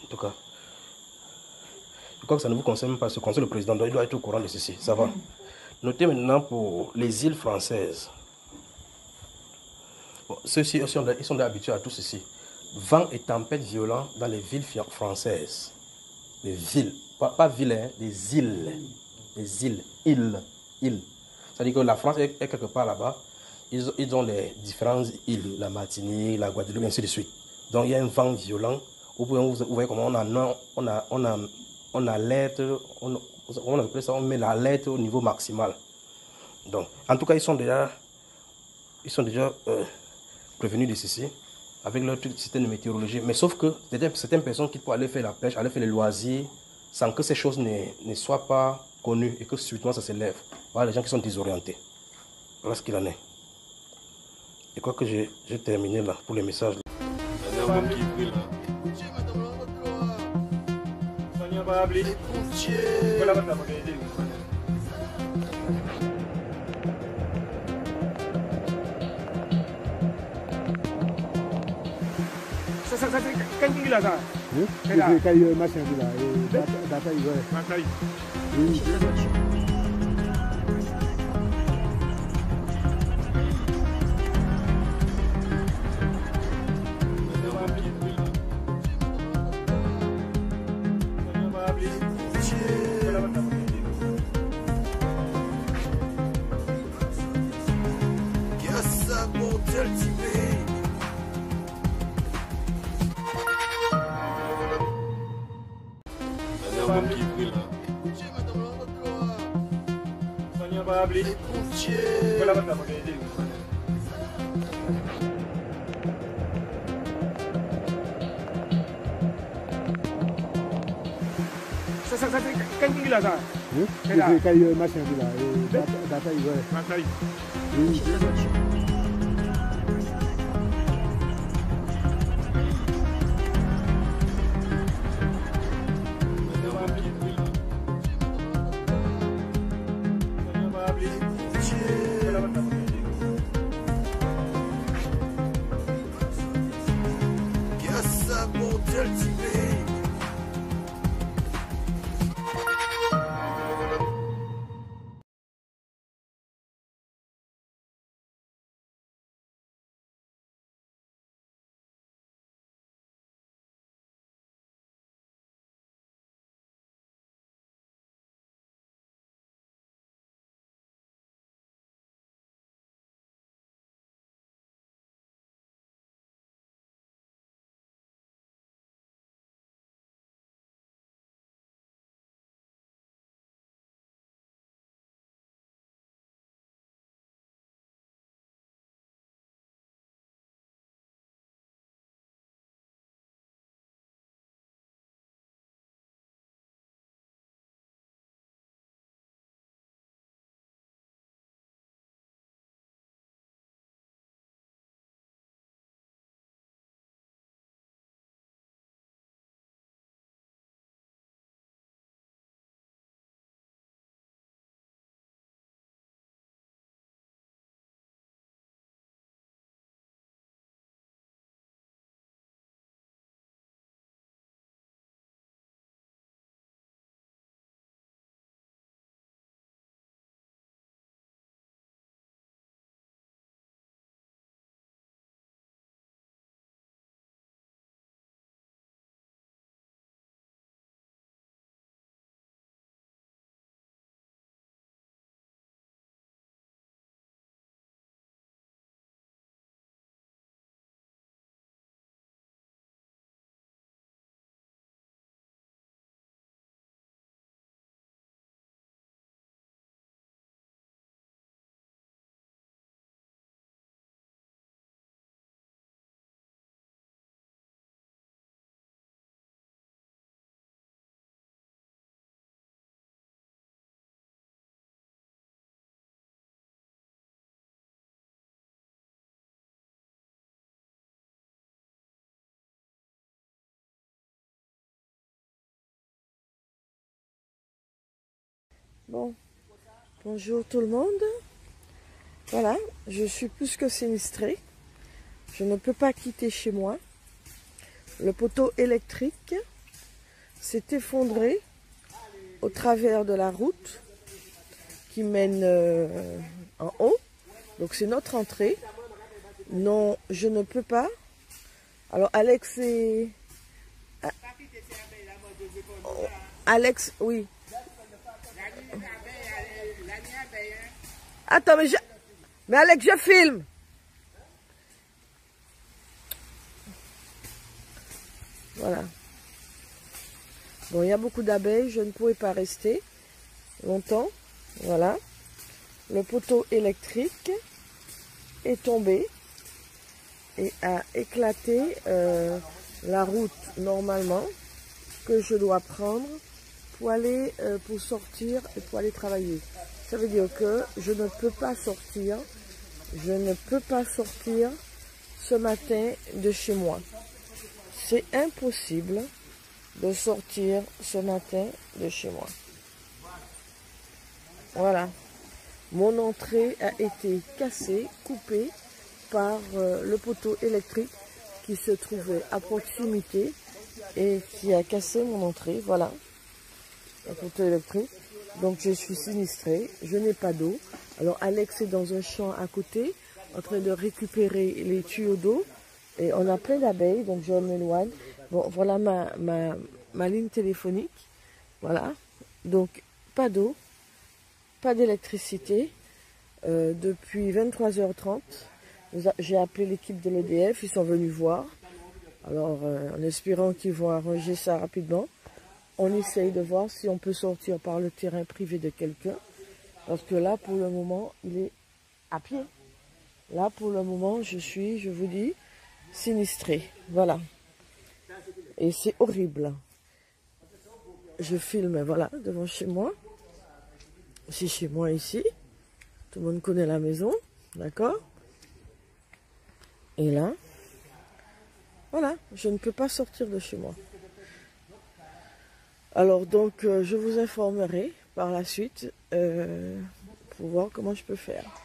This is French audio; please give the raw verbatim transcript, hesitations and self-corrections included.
En tout cas, je crois que ça ne vous concerne pas. Ce concerne le président, donc il doit être au courant de ceci. Ça va. Notez maintenant pour les îles françaises. Bon, ceux-ci, ils sont, ils sont habitués à tout ceci. Vent et tempêtes violents dans les villes françaises. Les villes, pas, pas villes, hein, des îles. Des îles, îles, îles. C'est-à-dire que la France est, est quelque part là-bas. Ils, ils ont les différentes îles, la Martinique, la Guadeloupe, et ainsi de suite. Donc il y a un vent violent. Vous, pouvez, vous voyez comment on a, on a, on a, on alerte, on, on appelle ça, on met l'alerte au niveau maximal. Donc, en tout cas, ils sont déjà, ils sont déjà euh, prévenus de ceci avec leur système de météorologie. Mais sauf que certaines personnes qui peuvent aller faire la pêche, aller faire les loisirs, sans que ces choses ne, ne soient pas connues et que subitement ça s'élève. Voilà les gens qui sont désorientés. Voilà ce qu'il en est. Je crois que j'ai terminé là pour les messages. Ça, ça, c'est quand il a ça. Oui, quand il y a machin là, data, il va. Oui. Ça, ça, c'est quand il a ça. Oui, quand il y a machin là, data, il va. Oui. Bon, bonjour tout le monde. Voilà, je suis plus que sinistrée. Je ne peux pas quitter chez moi. Le poteau électrique s'est effondré au travers de la route qui mène euh, en haut. Donc c'est notre entrée. Non, je ne peux pas. Alors Alex est... Oh, Alex, oui. Attends, mais je... Mais Alex, je filme. Voilà. Bon, il y a beaucoup d'abeilles, je ne pouvais pas rester longtemps. Voilà. Le poteau électrique est tombé et a éclaté euh, la route normalement que je dois prendre pour aller, euh, pour sortir et pour aller travailler. Ça veut dire que je ne peux pas sortir, je ne peux pas sortir ce matin de chez moi. C'est impossible de sortir ce matin de chez moi. Voilà. Mon entrée a été cassée, coupée par euh, le poteau électrique qui se trouvait à proximité et qui a cassé mon entrée. Voilà. Le poteau électrique. Donc je suis sinistrée, je n'ai pas d'eau. Alors Alex est dans un champ à côté, en train de récupérer les tuyaux d'eau. Et on a plein d'abeilles, donc je m'éloigne. Bon, voilà ma, ma, ma ligne téléphonique. Voilà. Donc, pas d'eau, pas d'électricité. Euh, depuis vingt-trois heures trente, j'ai appelé l'équipe de l'E D F, ils sont venus voir. Alors, euh, en espérant qu'ils vont arranger ça rapidement, on essaye de voir si on peut sortir par le terrain privé de quelqu'un. Parce que là, pour le moment, il est à pied. Là, pour le moment, je suis, je vous dis, sinistré, voilà. Et c'est horrible. Je filme, voilà, devant chez moi. C'est chez moi ici. Tout le monde connaît la maison, d'accord? Et là, voilà, je ne peux pas sortir de chez moi. Alors donc, euh, je vous informerai par la suite euh, pour voir comment je peux faire.